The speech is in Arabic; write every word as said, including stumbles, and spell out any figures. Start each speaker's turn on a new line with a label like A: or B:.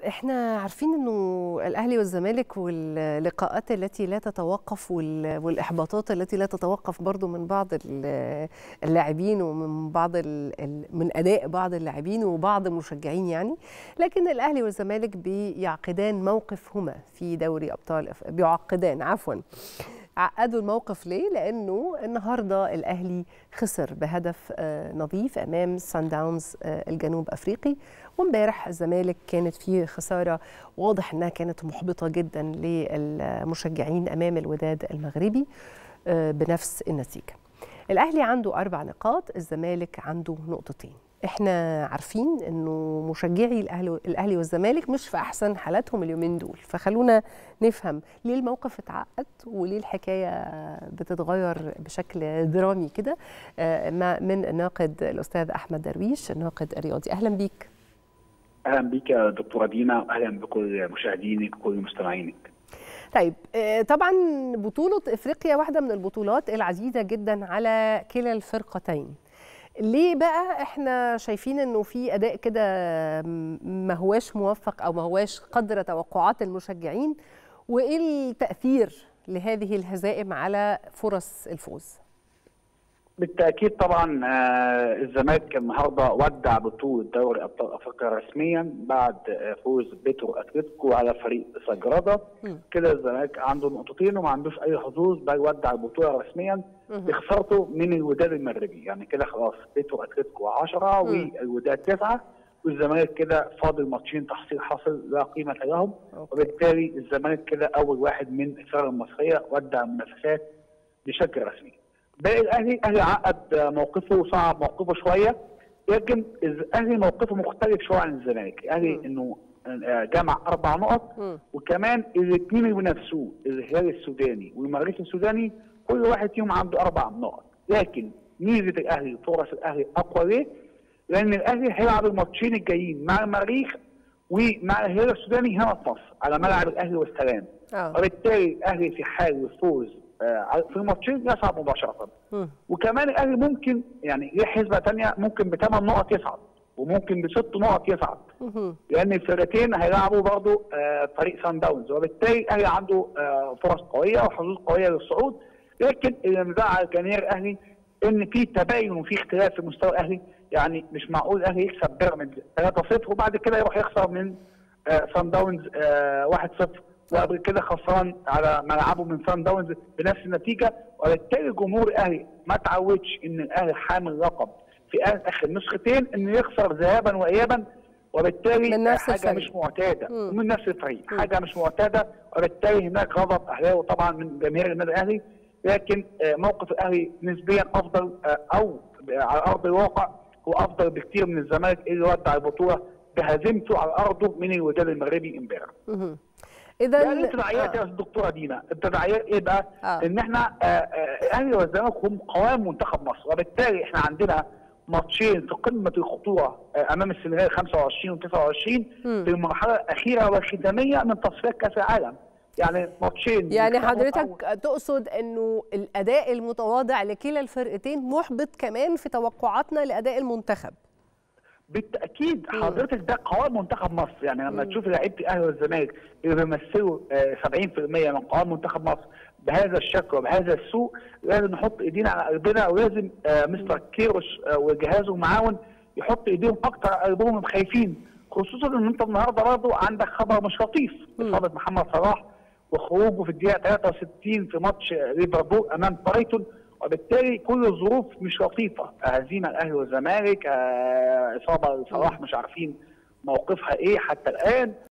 A: احنا عارفين انه الاهلي والزمالك واللقاءات التي لا تتوقف والاحباطات التي لا تتوقف برضو من بعض اللاعبين ومن بعض من اداء بعض اللاعبين وبعض المشجعين يعني. لكن الاهلي والزمالك بيعقدان موقفهما في دوري ابطال بيعقدان عفوا عقدوا الموقف ليه؟ لأنه النهاردة الأهلي خسر بهدف نظيف أمام سان داونز الجنوب أفريقي، وامبارح الزمالك كانت فيه خسارة واضح أنها كانت محبطة جدا للمشجعين أمام الوداد المغربي بنفس النتيجة. الأهلي عنده أربع نقاط، الزمالك عنده نقطتين. احنا عارفين انه مشجعي الاهلي الاهلي والزمالك مش في احسن حالاتهم اليومين دول، فخلونا نفهم ليه الموقف اتعقد وليه الحكايه بتتغير بشكل درامي كده من الناقد الاستاذ احمد درويش الناقد الرياضي. اهلا بيك.
B: اهلا بيك يا دكتوره دينا، واهلا بكل مشاهدينك وكل مستمعينك.
A: طيب طبعا بطوله افريقيا واحده من البطولات العزيزه جدا على كلا الفرقتين. ليه بقى احنا شايفين انه في اداء كده ما هواش موفق او ما هواش قدر توقعات المشجعين، وايه التاثير لهذه الهزائم على فرص الفوز؟
B: بالتاكيد طبعا الزمالك النهارده ودع بطوله دوري ابطال افريقيا رسميا بعد فوز بيترو اتلتيكو على فريق سجرادا. كده الزمالك عنده نقطتين وما عندوش اي حظوظ، بل ودع البطوله رسميا بخسارته من الوداد المغربي. يعني كده خلاص بيترو اتلتيكو عشرة والوداد تسعة، والزمالك كده فاضل ماتشين تحصيل حاصل لا قيمه لهم، وبالتالي الزمالك كده اول واحد من الفرق المصريه ودع المنافسات بشكل رسمي. باقي الاهلي الاهلي عقد موقفه وصعب موقفه شويه، لكن الاهلي موقفه مختلف شويه عن الزمالك. الاهلي انه جمع اربع نقط، وكمان الاثنين اللي بينافسوه الهلال السوداني والمريخ السوداني كل واحد فيهم عنده اربع نقط. لكن ميزه الاهلي فرص الاهلي اقوى ليه؟ لان الاهلي هيلعب الماتشين الجايين مع المريخ ومع الهلال السوداني هنا في مصر على ملعب الاهلي والسلام، وبالتالي الاهلي في حال الفوز في الماتشين يصعد مباشره. م. وكمان الاهلي ممكن يعني ليه حسبه ثانيه، ممكن بثمان نقط يصعد وممكن بست نقط يصعد، لان الفرقتين هيلعبوا برضه فريق سان داونز، وبالتالي الاهلي عنده فرص قويه وحظوظ قويه للصعود. لكن اللي مزعل جماهير الاهلي ان في تباين وفي اختلاف في مستوى الاهلي. يعني مش معقول الاهلي يكسب بيراميدز ثلاثة صفر وبعد كده يروح يخسر من سان داونز واحد صفر، وقبل كده خسران على ملعبه من سان داونز بنفس النتيجه. وبالتالي جمهور الاهلي ما تعودش ان الاهلي حامل لقب في اخر نسختين انه يخسر ذهابا وايابا، وبالتالي
A: من نفس
B: حاجه
A: الفريق.
B: مش معتاده ومن نفس الفريق، حاجه مش معتاده، وبالتالي هناك غضب اهلاوي طبعا من جماهير النادي الاهلي. لكن موقف الاهلي نسبيا افضل، او على ارض الواقع هو افضل بكثير من الزمالك اللي ودع البطوله بهزيمته على ارضه من الوداد المغربي امبارح.
A: اذا
B: يعني التداعيات يا دكتوره دينا، التداعيات ايه بقى؟ آه. ان احنا الاهلي والزمالك هم قوام منتخب مصر، وبالتالي احنا عندنا ماتشين في قمه الخطوره امام السنغال خمسة وعشرين وتسعة وعشرين في المرحله الاخيره والختاميه من تصفيات كاس العالم. يعني ماتشين.
A: يعني حضرتك أو... تقصد انه الاداء المتواضع لكلا الفرقتين محبط كمان في توقعاتنا لاداء المنتخب؟
B: بالتاكيد حضرتك ده قوام منتخب مصر. يعني لما تشوف لعيبه الاهلي والزمالك اللي بيمثلوا سبعين بالمئة من قوام منتخب مصر بهذا الشكل وبهذا السوء، لازم نحط ايدينا على قلبنا، ولازم مستر كيروش وجهازه معاون يحط ايديهم اكتر على قلبهم خايفين، خصوصا ان انت النهارده برضه عندك خبر مش لطيف، اصابه محمد صلاح وخروجه في الدقيقه ثلاثة وستين في ماتش ليفربول امام برايتون، وبالتالي كل الظروف مش لطيفه. هزيمه الاهلي والزمالك، اصابه لصلاح مش عارفين موقفها ايه حتى الان.